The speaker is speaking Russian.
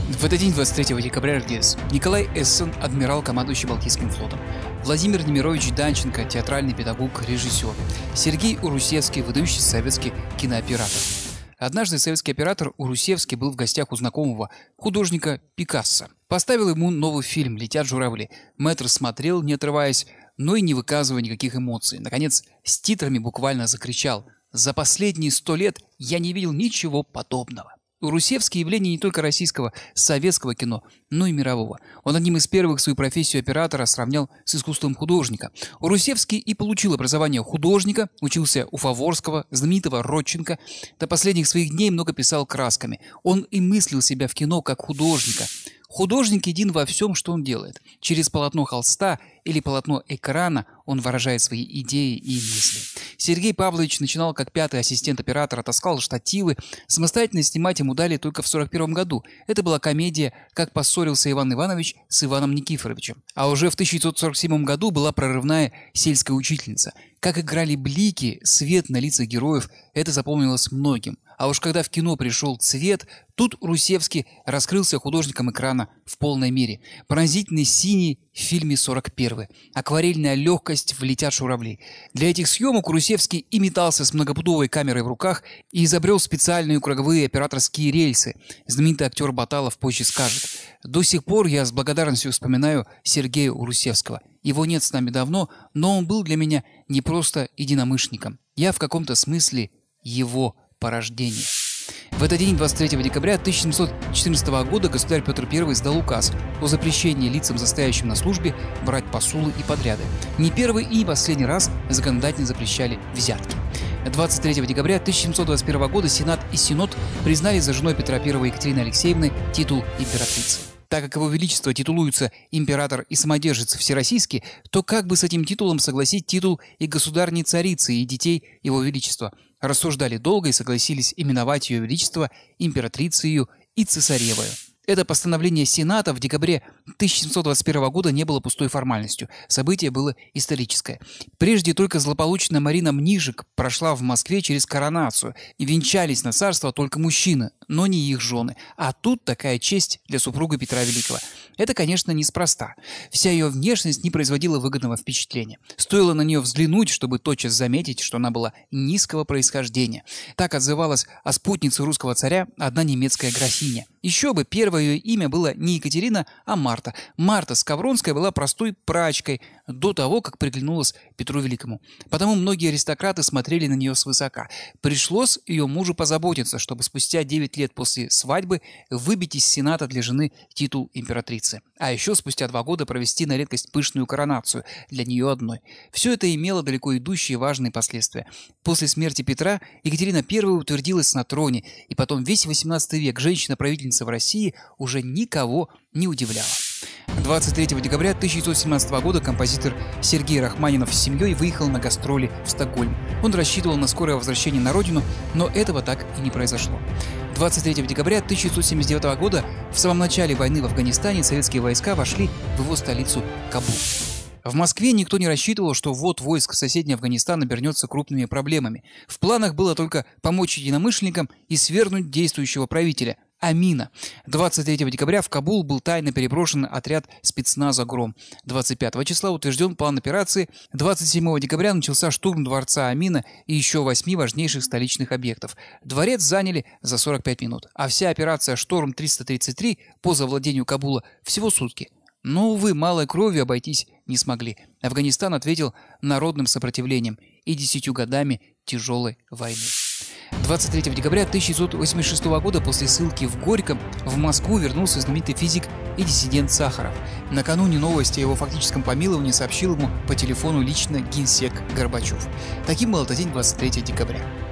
В этот день, 23 декабря, родился Николай Эссен, адмирал, командующий Балтийским флотом; Владимир Немирович Данченко, театральный педагог, режиссер; Сергей Урусевский, выдающийся советский кинооператор. Однажды советский оператор Урусевский был в гостях у знакомого художника Пикассо. Поставил ему новый фильм «Летят журавли». Мэтр смотрел, не отрываясь, но и не выказывая никаких эмоций. Наконец, с титрами буквально закричал: «За последние 100 лет я не видел ничего подобного». Урусевский — явление не только российского, советского кино, но и мирового. Он одним из первых свою профессию оператора сравнял с искусством художника. Урусевский и получил образование художника, учился у Фаворского, знаменитого Родченко. До последних своих дней много писал красками. Он и мыслил себя в кино как художника. Художник един во всем, что он делает. Через полотно холста или полотно экрана он выражает свои идеи и мысли. Сергей Павлович начинал как пятый ассистент оператора, таскал штативы. Самостоятельно снимать ему дали только в 1941 году. Это была комедия «Как поссорился Иван Иванович с Иваном Никифоровичем». А уже в 1947 году была прорывная «Сельская учительница». Как играли блики, свет на лицах героев, это запомнилось многим. А уж когда в кино пришел цвет, тут Урусевский раскрылся художником экрана в полной мере. Пронзительный синий в фильме «41», акварельная легкость в «Летят журавли». Для этих съемок Урусевский и метался с многопудовой камерой в руках и изобрел специальные круговые операторские рельсы. Знаменитый актер Баталов позже скажет: «До сих пор я с благодарностью вспоминаю Сергея Урусевского. Его нет с нами давно, но он был для меня не просто единомышленником. Я в каком-то смысле его порождение». В этот день, 23 декабря 1714 года, государь Петр I издал указ о запрещении лицам, состоящим на службе, брать посулы и подряды. Не первый и не последний раз законодательно запрещали взятки. 23 декабря 1721 года Сенат и Синод признали за женой Петра I Екатерины Алексеевны титул императрицы. Так как его величество титулуется император и самодержец всероссийский, то как бы с этим титулом согласить титул и государней царицы, и детей его величества? Рассуждали долго и согласились именовать ее величество императрицею и цесаревою. Это постановление Сената в декабре 1721 года не было пустой формальностью. Событие было историческое. Прежде только злополучная Марина Мнишек прошла в Москве через коронацию, и венчались на царство только мужчины, но не их жены. А тут такая честь для супруга Петра Великого. Это, конечно, неспроста. Вся ее внешность не производила выгодного впечатления. Стоило на нее взглянуть, чтобы тотчас заметить, что она была низкого происхождения. Так отзывалась о спутнице русского царя одна немецкая графиня. Еще бы, первое ее имя было не Екатерина, а Марта. Марта Скавронская была простой прачкой до того, как приглянулась Петру Великому. Потому многие аристократы смотрели на нее свысока. Пришлось ее мужу позаботиться, чтобы спустя 9 лет после свадьбы выбить из Сената для жены титул императрицы. А еще спустя 2 года провести на редкость пышную коронацию для нее одной. Все это имело далеко идущие важные последствия. После смерти Петра Екатерина I утвердилась на троне, и потом весь 18 век женщина-правительница в России уже никого не удивляла. 23 декабря 1917 года композитор Сергей Рахманинов с семьей выехал на гастроли в Стокгольм. Он рассчитывал на скорое возвращение на родину, но этого так и не произошло. 23 декабря 1979 года, в самом начале войны в Афганистане, советские войска вошли в его столицу Кабул. В Москве никто не рассчитывал, что ввод войск в соседний Афганистан обернется крупными проблемами. В планах было только помочь единомышленникам и свергнуть действующего правителя Амина. 23 декабря в Кабул был тайно переброшен отряд спецназа «Гром». 25 числа утвержден план операции. 27 декабря начался штурм дворца Амина и еще 8 важнейших столичных объектов. Дворец заняли за 45 минут, а вся операция «Шторм-333» по завладению Кабула всего сутки. Но, увы, малой кровью обойтись не смогли. Афганистан ответил народным сопротивлением и 10 годами тяжелой войны. 23 декабря 1986 года после ссылки в Горьком в Москву вернулся знаменитый физик и диссидент Сахаров. Накануне новости о его фактическом помиловании сообщил ему по телефону лично генсек Горбачев. Таким был этот день, 23 декабря.